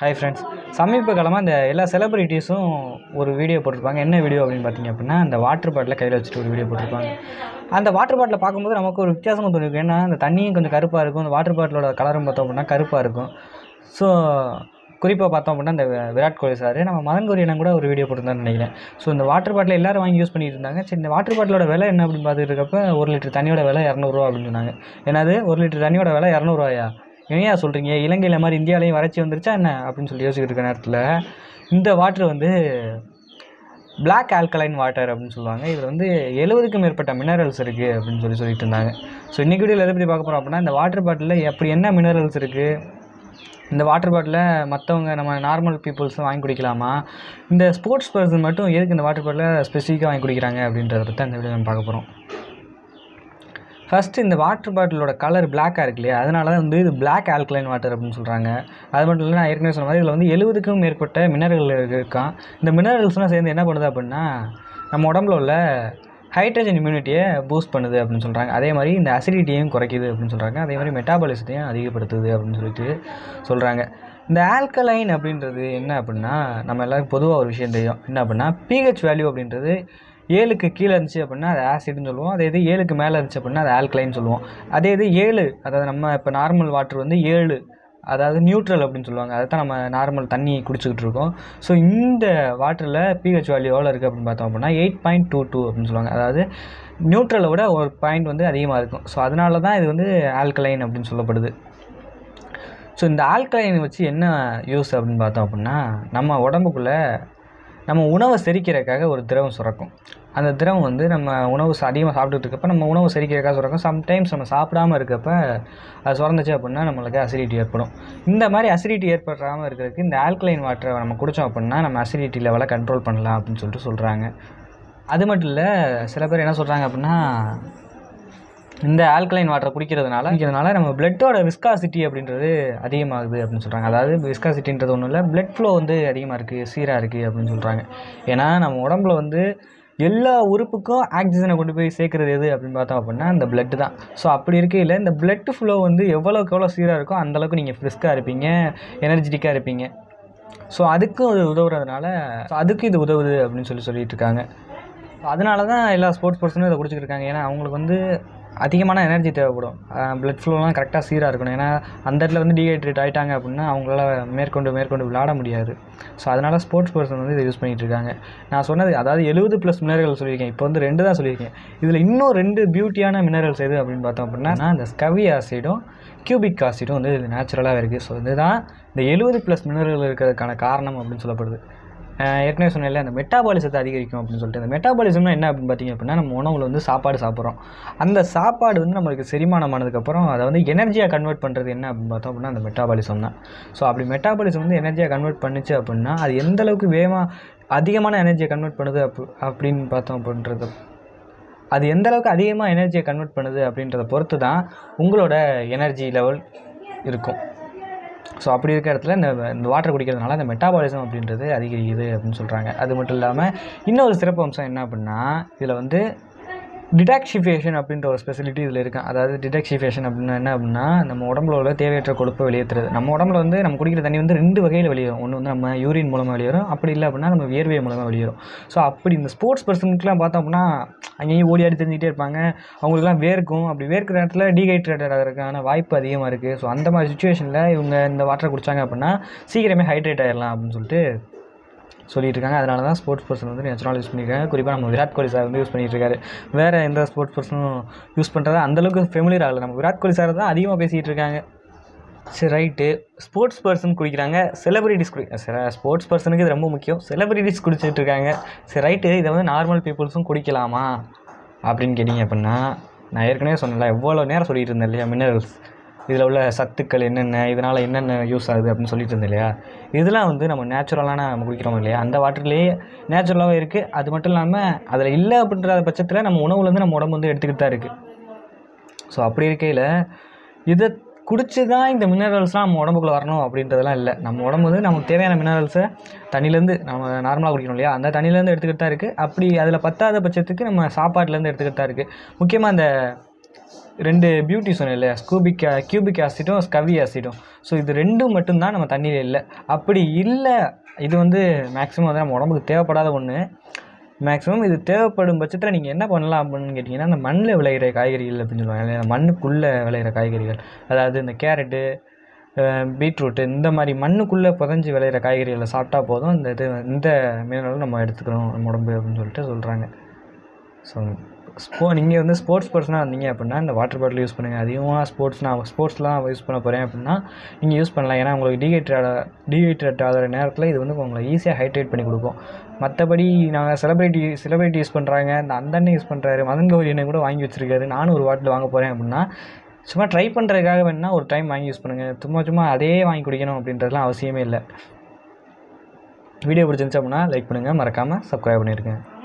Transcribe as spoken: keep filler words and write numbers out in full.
Hi friends, சமீப காலமாக இந்த எல்லா செலிபிரிட்டிஸும் ஒரு வீடியோ போட்டிருப்பாங்க. என்ன வீடியோ அப்படின்னு பார்த்தீங்க அப்படின்னா, அந்த வாட்டர் பாட்டிலை கையில் வச்சுட்டு ஒரு வீடியோ போட்டிருப்பாங்க. அந்த வாட்டர் பாட்டிலை பார்க்கும்போது நமக்கு ஒரு வித்தியாசமாக தோணிருக்கும். ஏன்னா அந்த தண்ணியும் கொஞ்சம் கருப்பாக இருக்கும், அந்த வாட்டர் பாட்டிலோட கலரும் பார்த்தோம் அப்படின்னா கருப்பாக இருக்கும். ஸோ குறிப்பாக பார்த்தோம் அப்படின்னா இந்த விராட் கோலி சார் நம்ம மதன் கொரியனை கூட ஒரு வீடியோ போட்டிருந்தான்னு நினைக்கிறேன். ஸோ இந்த வாட்டர் பாட்டிலை எல்லோரும் வாங்கி யூஸ் பண்ணிட்டு இருந்தாங்க. சரி, இந்த வாட்டர் பாட்டிலோட விலை என்ன அப்படின்னு பார்த்துட்டு இருக்கப்போ ஒரு லிட்டர் தண்ணியோட விலை இரநூறுவா அப்படின்னு சொன்னாங்க. ஏன்னாது ஒரு லிட்டர் தண்ணியோட விலை இரநூறுவாயா? என்னையா சொல்கிறீங்க? இலங்கையில் மாதிரி இந்தியாவிலையும் வறட்சி வந்துருச்சா என்ன அப்படின்னு சொல்லி யோசிச்சுட்டு இருக்க நேரத்தில் இந்த வாட்டர் வந்து பிளாக் ஆல்கலைன் வாட்டர் அப்படின்னு சொல்லுவாங்க. இதில் வந்து எழுபதுக்கும் மேற்பட்ட மினரல்ஸ் இருக்குது அப்படின்னு சொல்லி சொல்லிட்டு இருந்தாங்க. ஸோ இன்றைக்கி வீடியோவில் எதை பற்றி பார்க்க போகிறோம் அப்படின்னா, இந்த வாட்டர் பாட்டிலில் எப்படி என்ன மினரல்ஸ் இருக்குது, இந்த வாட்டர் பாட்டிலை மற்றவங்க நம்ம நார்மல் பீப்புள்ஸும் வாங்கி குடிக்கலாமா, இந்த ஸ்போர்ட்ஸ் பர்சன் மட்டும் எதுக்கு இந்த வாட்டர் பாட்டிலை ஸ்பெசிஃபிக்காக வாங்கி குடிக்கிறாங்க அப்படின்றத பற்றி அந்த வீடியோ நம்ம பார்க்க போகிறோம். ஃபஸ்ட்டு இந்த வாட்டர் பாட்டிலோட கலர் பிளாக்காக இருக்கு இல்லையா, அதனால தான் வந்து இது பிளாக் ஆல்கலைன் வாட்டர் அப்படின்னு சொல்கிறாங்க. அது மட்டும் இல்லை, நான் ஏற்கனவே சொன்ன மாதிரி இதில் வந்து எழுபதுக்கும் மேற்பட்ட மினரல் இருக்கான். இந்த மினரல்ஸ்லாம் சேர்ந்து என்ன பண்ணுது அப்படின்னா, நம்ம உடம்புல உள்ள ஹைட்ரஜன் இம்யூனிட்டியை பூஸ்ட் பண்ணுது அப்படின்னு சொல்கிறாங்க. அதே மாதிரி இந்த அசிடிட்டியையும் குறைக்குது அப்படின்னு சொல்கிறாங்க. அதே மாதிரி மெட்டாபாலிசத்தையும் அதிகப்படுத்துது அப்படின்னு சொல்லிட்டு சொல்கிறாங்க. இந்த ஆல்கலைன் அப்படின்றது என்ன அப்படின்னா, நம்ம எல்லாருக்கும் பொதுவாக ஒரு விஷயம் தெரியும். என்ன அப்படின்னா, பிஹெச் வேல்யூ அப்படின்றது ஏழுக்கு கீழே இருந்துச்சு அப்படின்னா அது ஆசிட்னு சொல்லுவோம். அதே இது ஏழுக்கு மேலே இருந்துச்சு அப்படின்னா அது ஆல்கலைன்னு சொல்லுவோம். அதே இது ஏழு, அதாவது நம்ம இப்போ நார்மல் வாட்டர் வந்து ஏழு, அதாவது நியூட்ரல் அப்படின்னு சொல்லுவாங்க. அதை தான் நம்ம நார்மல் தண்ணி குடிச்சிக்கிட்டு இருக்கோம். ஸோ இந்த வாட்டரில் பிஹெச் வேல்யூ எவ்வளோ இருக்குது அப்படின்னு பார்த்தோம் அப்படின்னா எயிட் பாயிண்ட் டூ டூ அப்படின்னு சொல்லுவாங்க. அதாவது நியூட்ரலை விட ஒரு பாயிண்ட் வந்து அதிகமாக இருக்கும். ஸோ அதனால தான் இது வந்து ஆல்கலைன் அப்படின்னு சொல்லப்படுது. ஸோ இந்த ஆல்கலைன் வச்சு என்ன யூஸ் அப்படின்னு பார்த்தோம் அப்படின்னா, நம்ம உடம்புக்குள்ளே நம்ம உணவை செரிக்கிறதுக்காக ஒரு திரவம் சுரக்கும். அந்த திரவம் வந்து நம்ம உணவு அதிகமாக சாப்பிட்டுட்டு இருக்கப்போ நம்ம உணவு செரிக்கிறதுக்காக சுரக்கும். சம்டைம்ஸ் நம்ம சாப்பிடாமல் இருக்கப்ப அது சுரந்துச்சு அப்படின்னா நம்மளுக்கு அசிடிட்டி ஏற்படும். இந்த மாதிரி அசிடிட்டி ஏற்படாமல் இருக்கிறதுக்கு இந்த ஆல்கலைன் வாட்டரை நம்ம குடித்தோம் அப்படின்னா நம்ம அசிடிட்டி லெவலை கண்ட்ரோல் பண்ணலாம் அப்படின்னு சொல்லிட்டு சொல்கிறாங்க. அது மட்டும் இல்லை, சில பேர் என்ன சொல்கிறாங்க அப்படின்னா, இந்த ஆல்கலைன் வாட்டரை குடிக்கிறதுனால குடிக்கிறதுனால நம்ம பிளட்டோட விஸ்காசிட்டி அப்படின்றது அதிகமாகுது அப்படின்னு சொல்கிறாங்க. அதாவது விஸ்காசிட்டின்றது ஒன்றும் இல்லை, பிளட் ஃப்ளோ வந்து அதிகமாக இருக்குது, சீராக இருக்குது அப்படின்னு சொல்கிறாங்க. ஏன்னா நம்ம உடம்புல வந்து எல்லா உறுப்புக்கும் ஆக்சிஜனை கொண்டு போய் சேர்க்குறது எது அப்படின்னு பார்த்தோம் அப்படின்னா அந்த பிளட்டு தான். ஸோ அப்படி இருக்கையில் இந்த பிளட் ஃப்ளோ வந்து எவ்வளோக்கு எவ்வளோ சீராக இருக்கோ அந்தளவுக்கு நீங்கள் ஃப்ரிஸ்காக இருப்பீங்க, எனர்ஜெட்டிக்காக இருப்பீங்க. ஸோ அதுக்கும் அது உதவுறதுனால ஸோ அதுக்கும் இது உதவுது அப்படின்னு சொல்லி சொல்லிட்டு இருக்காங்க. அதனால தான் எல்லா ஸ்போர்ட்ஸ் பர்சனும் இதை குடிச்சிட்டு இருக்காங்க. ஏன்னா அவங்களுக்கு வந்து அதிகமான எனர்ஜி தேவைப்படும், பிளட் ஃப்ளோலாம் கரெக்டாக சீராக இருக்கணும். ஏன்னா அந்த இடத்துல வந்து டீஹைட்ரேட் ஆகிட்டாங்க அப்படின்னா அவங்களால மேற்கொண்டு மேற்கொண்டு விளையாட முடியாது. ஸோ அதனால் ஸ்போர்ட்ஸ் பர்சன் வந்து இதை யூஸ் பண்ணிகிட்டு இருக்காங்க. நான் சொன்னது அதாவது எழுபது ப்ளஸ் மினரல் சொல்லியிருக்கேன், இப்போ வந்து ரெண்டு தான் சொல்லியிருக்கேன். இதில் இன்னும் ரெண்டு பியூட்டியான மினரல்ஸ் எது அப்படின்னு பார்த்தோம் அப்படின்னா, இந்த ஸ்கவி ஆசிடும் கியூபிக் ஆசிடும் வந்து இது நேச்சுரலாக இருக்குது. ஸோ இதுதான் இந்த எழுபது ப்ளஸ் மினரல் இருக்கிறதுக்கான காரணம் அப்படின்னு சொல்லப்படுது. ஏற்கனவே சொன்னேன்ல, அந்த மெட்டாபாலிசத்தை அதிகரிக்கும் அப்படின்னு சொல்லிட்டு. அந்த மெட்டாபாலிசம்னா என்ன அப்படின்னு பார்த்தீங்க அப்படின்னா, நம்ம உணவில் வந்து சாப்பாடு சாப்பிட்றோம். அந்த சாப்பாடு வந்து நம்மளுக்கு செரிமானம் ஆனதுக்கப்புறம் அதை வந்து எனர்ஜியாக கன்வெர்ட் பண்ணுறது என்ன அப்படின்னு பார்த்தோம் அப்படின்னா அந்த மெட்டாபாலிசம் தான். ஸோ அப்படி மெட்டாபாலிசம் வந்து எனர்ஜியாக கன்வெர்ட் பண்ணிச்சு அப்படின்னா அது எந்தளவுக்கு வேகமாக அதிகமான எனர்ஜியை கன்வெர்ட் பண்ணுது அப் அப்படின்னு பார்த்தோம் அப்படின்றது அது எந்தளவுக்கு அதிகமாக எனர்ஜியை கன்வெர்ட் பண்ணுது அப்படின்றத பொறுத்து தான் உங்களோட எனர்ஜி லெவல் இருக்கும். ஸோ அப்படி இருக்கிற இடத்துல இந்த இந்த வாட்டர் குடிக்கிறதுனால இந்த மெட்டாபாலிசம் அப்படின்றது அதிகரிக்குது அப்படின்னு சொல்கிறாங்க. அது மட்டும் இல்லாமல் இன்னொரு சிறப்பு அம்சம் என்ன அப்படின்னா, இதில் வந்து டிடாக்சிஃபிகேஷன் அப்படின்ற ஒரு ஸ்பெசிலிட்டி இதில் இருக்குது. அதாவது டிடாக்சிஃபிகேஷன் அப்படின்னா என்ன அப்படின்னா, நம்ம உடம்புல உள்ள தேவையற்ற கொழுப்பை வெளியேற்றுறது. நம்ம உடம்புல வந்து நம்ம குடிக்கிற தண்ணி வந்து ரெண்டு வகையில் வெளியேறும். ஒன்று வந்து நம்ம யூரின் மூலமாக வெளியேறும், அப்படி இல்லை அப்படின்னா நம்ம வியர்வை மூலமாக வெளியேறும். ஸோ அப்படி இந்த ஸ்போர்ட்ஸ் பர்சனுக்குலாம் பார்த்தோம் அப்படின்னா அங்கேயும் ஓடி ஆடி தெரிஞ்சுக்கிட்டே இருப்பாங்க, அவங்களுக்குலாம் வேர்க்கும். அப்படி வேர்க்கிற இடத்துல டீஹைட்ரேட்டட் ஆகிறதுக்கான வாய்ப்பு அதிகமாக இருக்குது. ஸோ அந்த மாதிரி சுச்சுவேஷனில் இவங்க இந்த வாட்டரை குடித்தாங்க அப்படின்னா சீக்கிரமே ஹைட்ரேட் ஆகிடலாம் அப்படின்னு சொல்லிட்டு சொல்லிட்டு இருக்காங்க. அதனால தான் ஸ்போர்ட்ஸ் பர்சன் வந்து நேச்சுரலாக யூஸ் பண்ணியிருக்காங்க. குறிப்பாக நம்ம விராட் கோலி சார் வந்து யூஸ் பண்ணிகிட்டு இருக்காரு. வேறு எந்த ஸ்போர்ட்ஸ் பர்சனும் யூஸ் பண்ணுறதா அந்தளவுக்கு ஃபெமிலியர் ஆகலை. நம்ம விராட் கோலி சார் தான் அதிகமாக பேசிகிட்டு இருக்காங்க. சரி, ரைட்டு. ஸ்போர்ட்ஸ் பர்சன் குடிக்கிறாங்க, செலிபிரிட்டிஸ் குடி ஸ்போர்ட்ஸ் பர்சனுக்கு இது ரொம்ப முக்கியம். செலிபிரிட்டிஸ் குடிச்சிட்டு இருக்காங்க. சரி, ரைட்டு. இதை வந்து நார்மல் பீப்புள்ஸும் குடிக்கலாமா அப்படின்னு கேட்டிங்க அப்படின்னா, நான் ஏற்கனவே சொன்னல, எவ்வளோ நேரம் சொல்லிகிட்டு இருந்தேன் இல்லையா, மினரல்ஸ் இதில் உள்ள சத்துக்கள் என்னென்ன, இதனால் என்னென்ன யூஸ் ஆகுது அப்படின்னு சொல்லிட்டு இருந்தேன் இல்லையா, இதெல்லாம் வந்து நம்ம நேச்சுரலான நம்ம குடிக்கிறோம் இல்லையா, அந்த வாட்டர்லேயே நேச்சுரலாகவே இருக்குது. அது மட்டும் இல்லாமல் அதில் இல்லை அப்படின்ற பட்சத்தில் நம்ம உணவுலேருந்து நம்ம உடம்பு வந்து எடுத்துக்கிட்டு தான் இருக்குது. ஸோ அப்படி இருக்கையில் இதை குடிச்சு தான் இந்த மினரல்ஸ்லாம் நம்ம உடம்புக்குள்ளே வரணும் அப்படின்றதெல்லாம் இல்லை. நம்ம உடம்பு வந்து நமக்கு தேவையான மினரல்ஸை தண்ணிலேருந்து நம்ம நார்மலாக குடிக்கணும் இல்லையா, அந்த தண்ணியிலேருந்து எடுத்துக்கிட்டு தான் இருக்குது. அப்படி அதில் பத்தாத பட்சத்துக்கு நம்ம சாப்பாட்டிலேருந்து எடுத்துக்கிட்டு தான் இருக்குது. முக்கியமாக இந்த ரெண்டு பியூட்டி சொன்னேன் இல்லையா, ஸ்கூபிக் கியூபிக் ஆசிடும் ஸ்கவி ஆசிடும். ஸோ இது ரெண்டும் மட்டும்தான் நம்ம தண்ணியில் இல்லை. அப்படி இல்லை, இது வந்து மேக்ஸிமம் வந்து நம்ம உடம்புக்கு தேவைப்படாத ஒன்று. மேக்ஸிமம் இது தேவைப்படும் பட்சத்தில் நீங்கள் என்ன பண்ணலாம் அப்படின்னு கேட்டிங்கன்னா, அந்த மண்ணில் விளையிற காய்கறிகள் அப்படின்னு சொல்லுவாங்க இல்லையா, மண்ணுக்குள்ளே விளையிற காய்கறிகள், அதாவது இந்த கேரட்டு, பீட்ரூட்டு, இந்த மாதிரி மண்ணுக்குள்ளே புதஞ்சி விளையிற காய்கறிகளை சாப்பிட்டா போதும் இந்த இது இந்த மினரலும் நம்ம எடுத்துக்கணும் நம்ம உடம்பு அப்படின்னு சொல்லிட்டு சொல்கிறாங்க. ஸோ ஸ்போ நீங்கள் வந்து ஸ்போர்ட்ஸ் பர்சனாக இருந்தீங்க அப்படின்னா இந்த வாட்டர் பாட்டில் யூஸ் பண்ணுங்கள். அதிகமாக ஸ்போர்ட்ஸ் நான் ஸ்போர்ட்ஸ்லாம் யூஸ் பண்ண போகிறேன் அப்படின்னா நீங்கள் யூஸ் பண்ணலாம். ஏன்னா உங்களுக்கு டீஹைட்ரேட் டீஹைட்ரேட் ஆகிற நேரத்தில் இது வந்து உங்களை ஈஸியாக ஹைட்ரேட் பண்ணி கொடுக்கும். மற்றபடி நாங்கள் செலிப்ரிட்டி செலிப்ரிட்டி யூஸ் பண்ணுறாங்க, இந்த அந்தண்ணே யூஸ் பண்ணுறாரு, மதன் கௌரி எண்ணெய் கூட வாங்கி வச்சுருக்காரு, நானும் ஒரு பாட்டில் வாங்க போகிறேன் அப்படின்னா சும்மா ட்ரை பண்ணுறதுக்காக வேணால் ஒரு டைம் வாங்கி யூஸ் பண்ணுங்கள். சும்மா சும்மா அதே வாங்கி குடிக்கணும் அப்படின்றதுலாம் அவசியமே இல்லை. வீடியோ பிடிச்சிருந்துச்சு அப்படின்னா லைக் பண்ணுங்கள், மறக்காமல் சப்ஸ்கிரைப் பண்ணியிருக்கேன்.